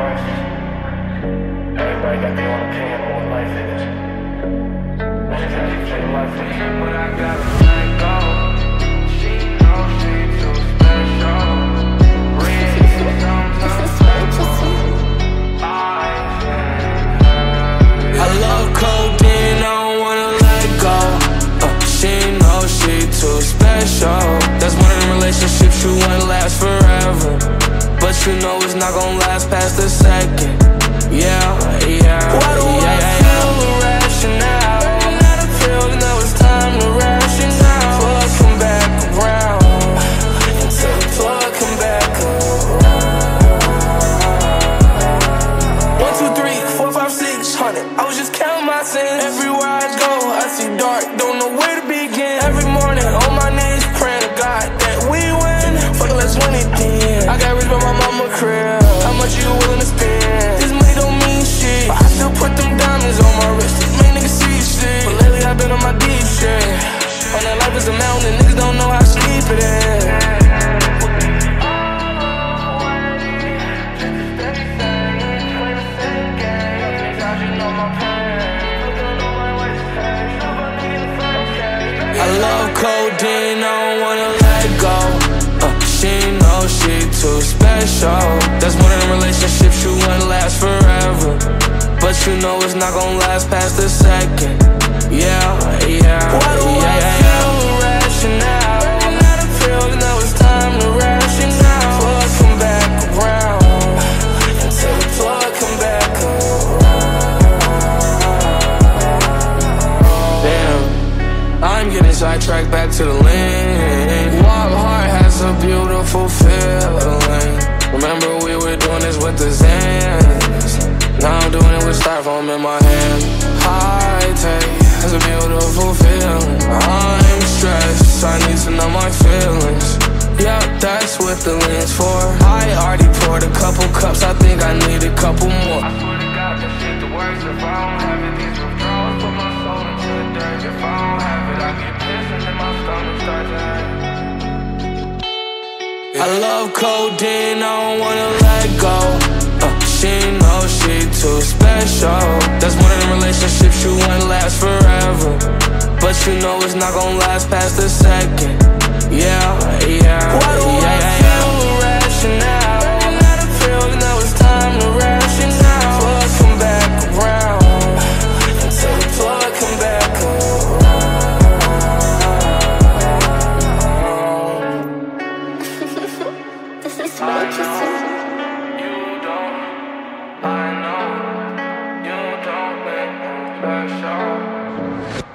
Everybody got their own opinion on what life is. That's just how you play life is. But I gotta let go. She knows she too special. Really, sometimes I love codeine, I don't wanna let go. She knows she too special. That's one of them relationships you wouldn't last forever, but you know it's not gonna last past the second. Yeah, yeah, why do I feel irrational? I'm out of pills, now it's time to ration now. Plug come back around, until the plug come back around. 1, 2, 3, 4, 5, 600. I was just counting my sins. Everywhere I go, I see dark, don't know where to begin. Every morning, on my knees, praying to God that we win. Fuck, let's win it then. I got rich by my mama crib. How much you willing to spend? This money don't mean shit, but I still put them diamonds on my wrist. Make niggas see shit, but lately I've been on my deep shit. On that life is a mountain, niggas don't know how steep it is. I love codeine, I don't wanna let go. She knows she too special. That's one of them relationships you wouldn't last forever, but you know it's not gonna last past the second. Yeah, yeah, why do I feel irrational? I'm out of pills, now it's time to ration now. Plug come back around, until the plug come back around. Damn, I'm getting sidetracked back to the lane. Walk hard has a beautiful feeling. Remember we were doing this with the Zans. Now I'm doing it with styrofoam in my hand. High take, it's a beautiful feeling. I'm stressed, I need to know my feelings. Yeah, that's what the lean's for. I already poured a couple cups, I think I need a couple more. I swear to God, that shit the worst. If I don't have it, these withdrawals put my soul into the dirt. If I don't have it, I get pissed and then my stomach starts to hurt. I love codeine, I don't wanna let go. She knows she too special. That's one of them relationships you wouldn't last forever, but you know it's not gonna last past the second. Yeah, yeah, why do yeah, I yeah. feel irrational? I'm out of pills, now it's time to ration now. Plug come back around, until the plug come back around. This is so interesting. I know you don't make me special.